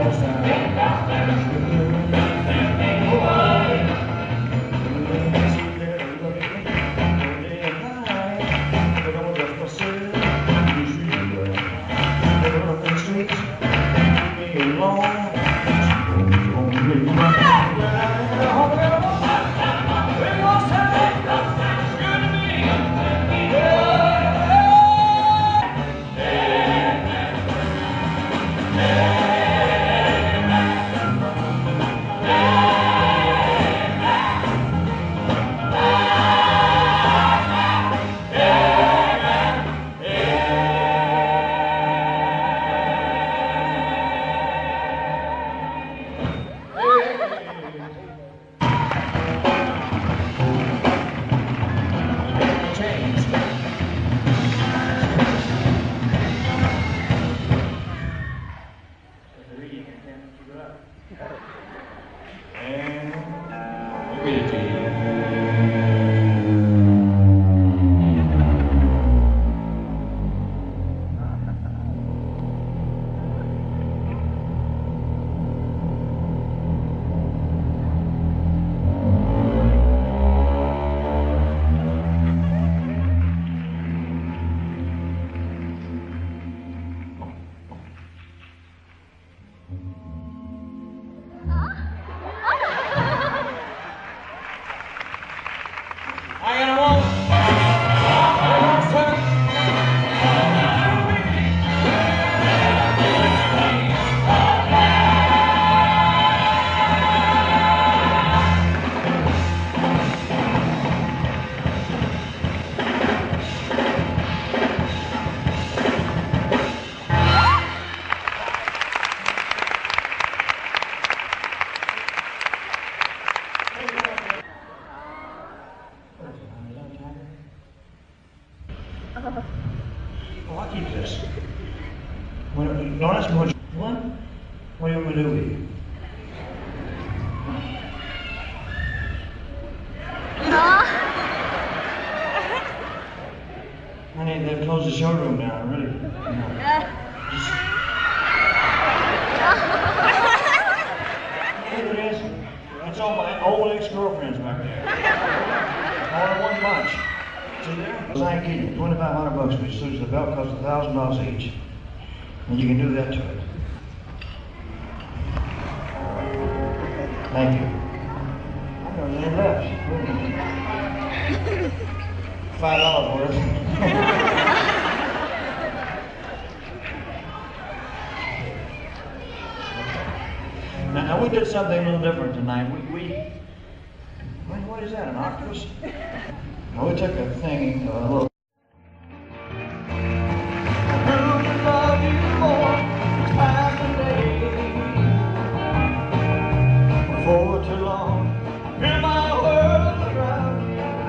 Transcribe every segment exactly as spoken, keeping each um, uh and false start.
Oh, I'll keep this. When, don't ask me what you want. What do you want me to do with you? Honey, they've closed the showroom now, really. No. Just... Here it is. That's all my old ex-girlfriends back there. All in one bunch. See there? I ain't kidding you. twenty-five hundred bucks for each suit. The belt costs a thousand dollars each. And you can do that to it. Thank you. I don't know, they left. Five dollars worth. now, now we did something a little different tonight. We, we what, what is that? An octopus? Well, we took a thing, a little. For too long, hear my world around,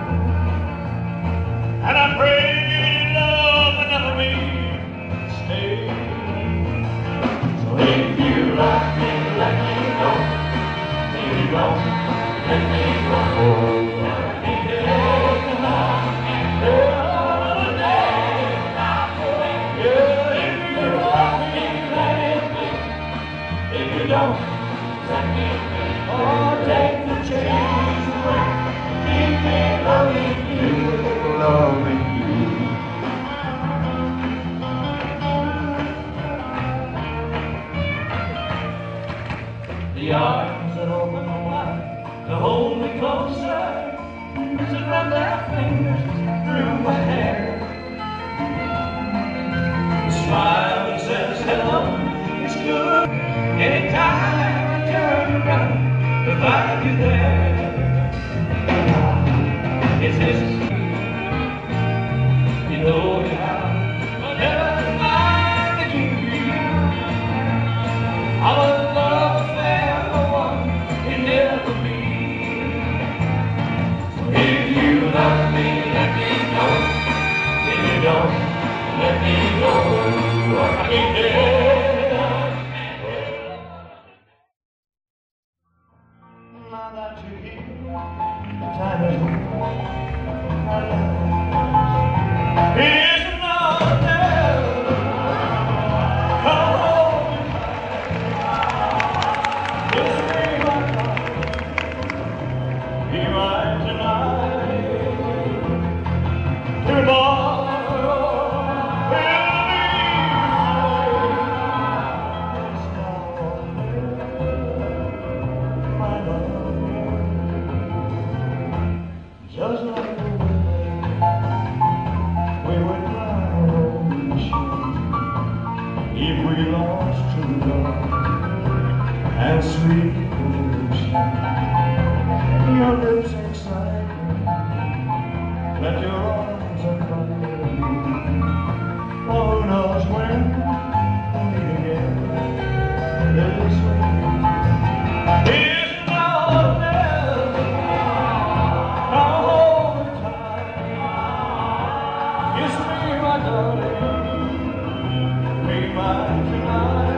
and I pray love and never me stay. So if you love me, let me go. If you don't, let me go. I need to take a long and another day. Yeah, if you love me, let it be. If you don't, let me go. Oh, take the chains away, keep me loving you, loving you. The arms that open wide to hold me closer, to run their fingers through my hair. The smile that says hello is good anytime I turn around. To find you there, it's this. You know you have, but never mind that you do. I'm a love affair, the one can never be. So if you love me, let me know. If you don't, let me go. I can't tell. Now that you're here, that sweet illusion. Your lips excite me, let your arms unbind me. Oh, who knows when we'll meet again this way. Is now or never, now all the time. Kiss me, my darling, be mine tonight.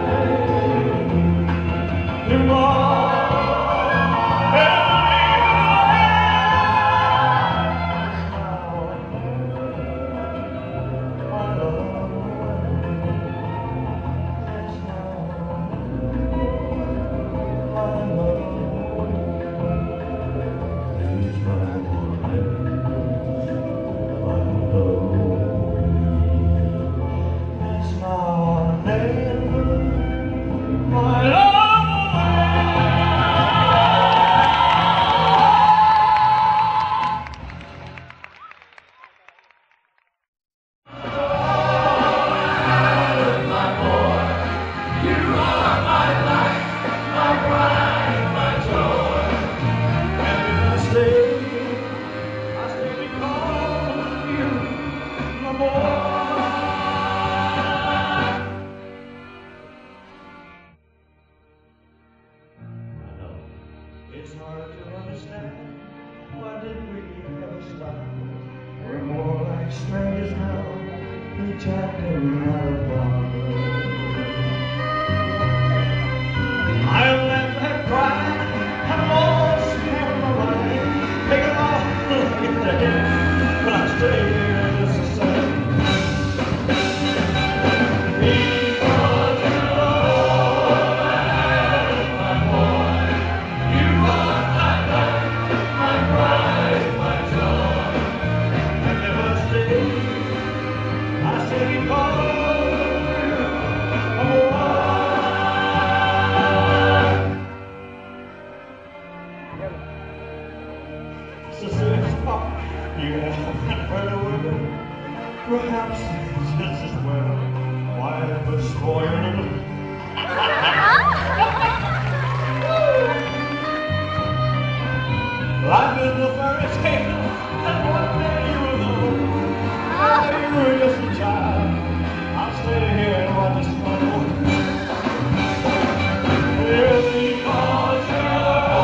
It's hard to understand, why did we ever stop? We're more like strangers now, pretending not apart. I let her cry, I'm lost in my mind. Take it off, look at the head, but I stay here just the same. Yeah, perhaps this is where life was spoiled. Life is a fairy tale, and one day you will know. You were just a child. I'll stay here and watch the snow. Here's the culture.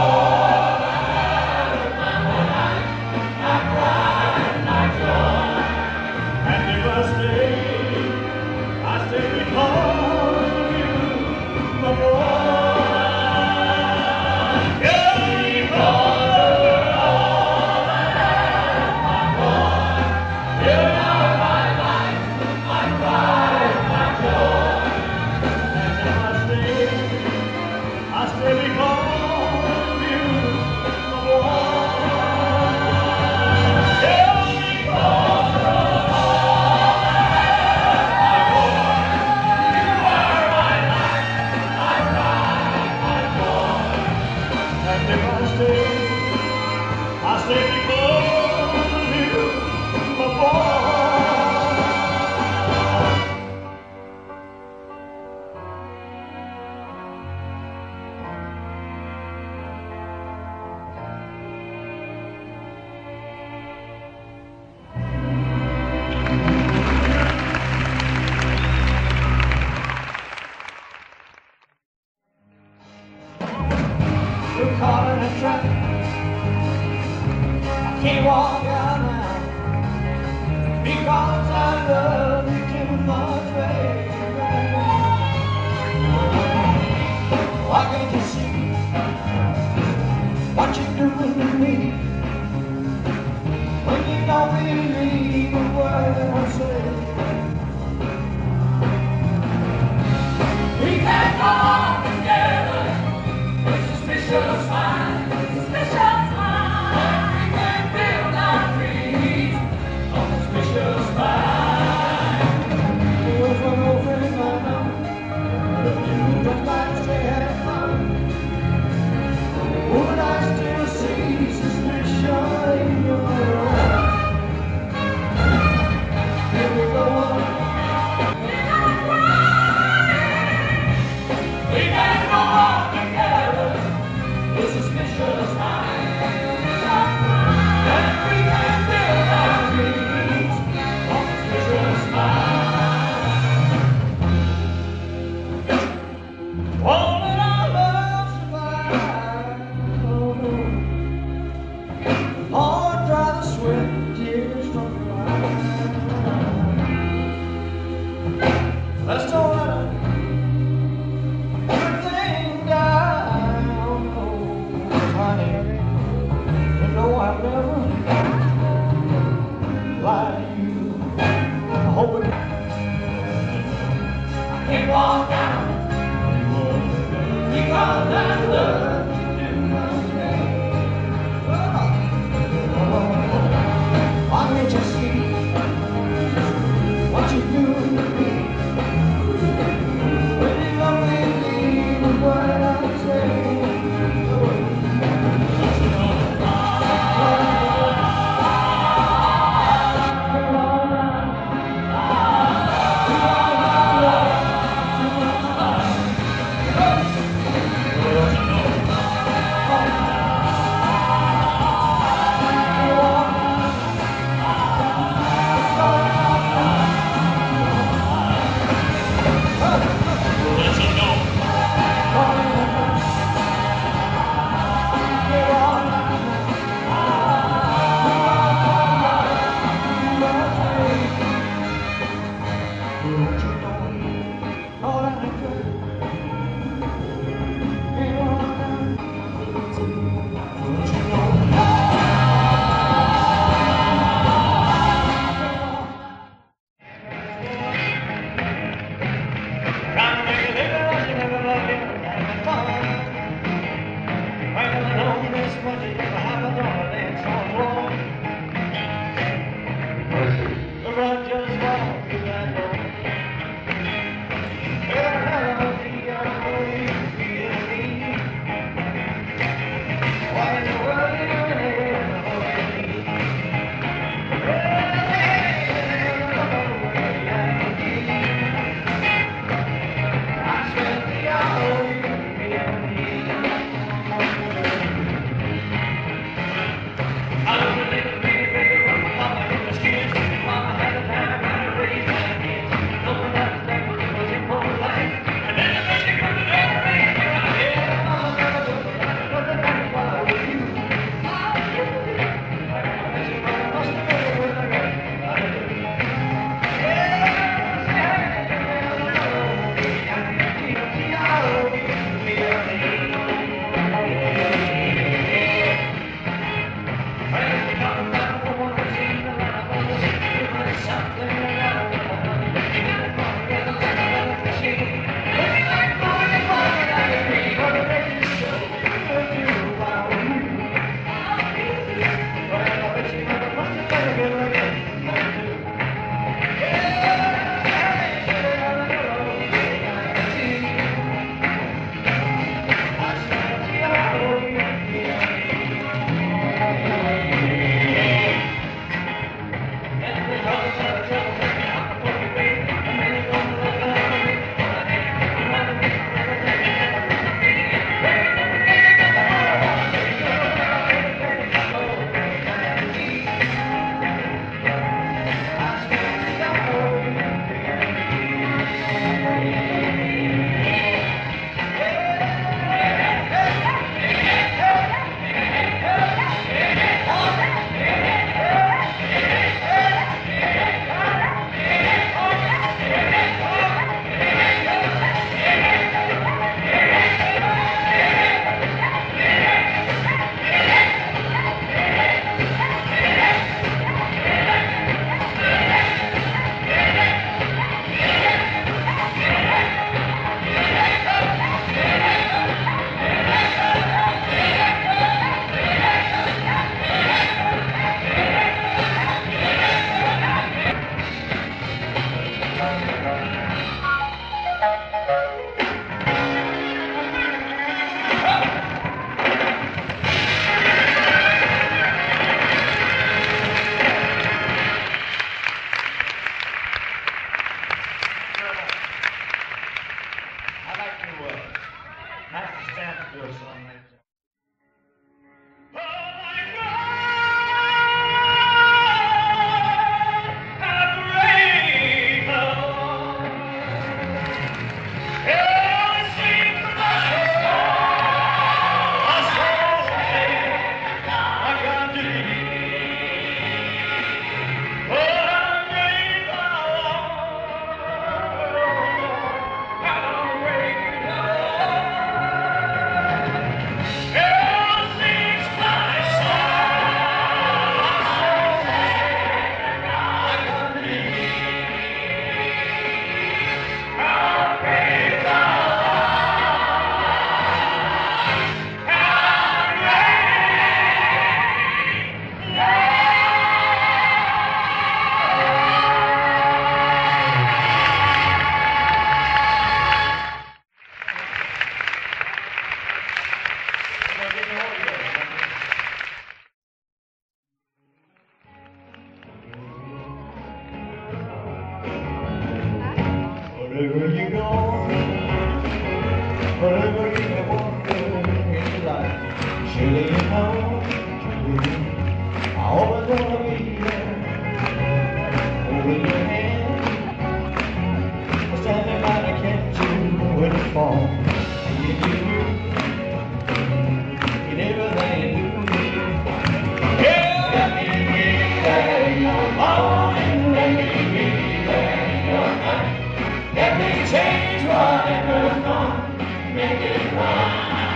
I stay because of you, my boy. We're caught in a trap. Can't walk out now because I love you too much, baby. Why can't you see what you're doing to me when you don't believe a word I say? We can't go on together with suspicious minds. Suspicious minds. It was one old friend I know, but you just might say have fun.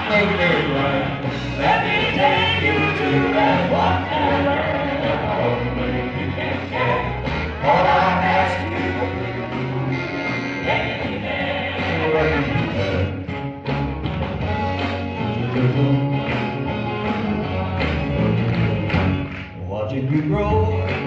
make it right. Let me take you to that wonderland. Only you can get all I ask you. Watching you grow